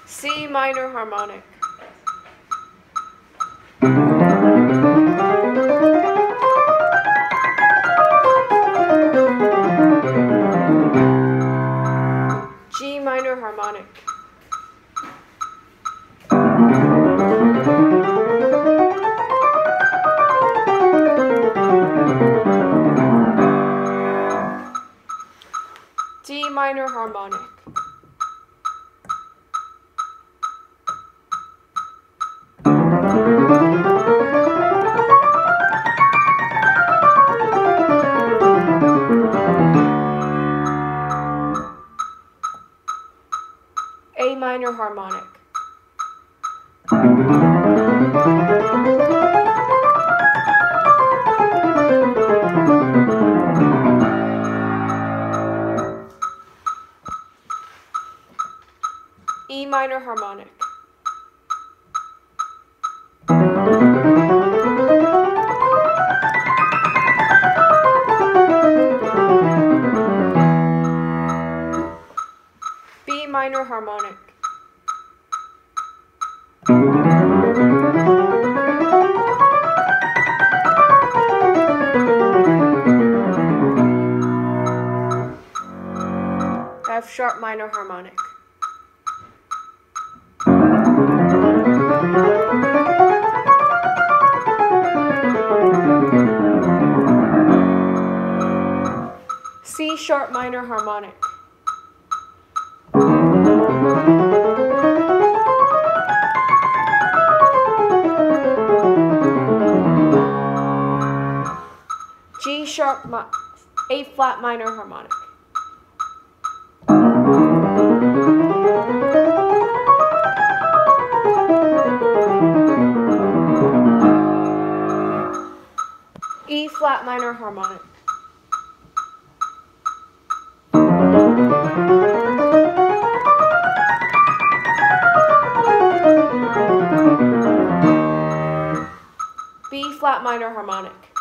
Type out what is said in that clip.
C minor harmonic. G minor harmonic. D minor harmonic. A minor harmonic. E minor harmonic. B minor harmonic. F sharp minor harmonic. C sharp minor harmonic. G sharp A flat minor harmonic. E flat minor harmonic. B flat minor harmonic.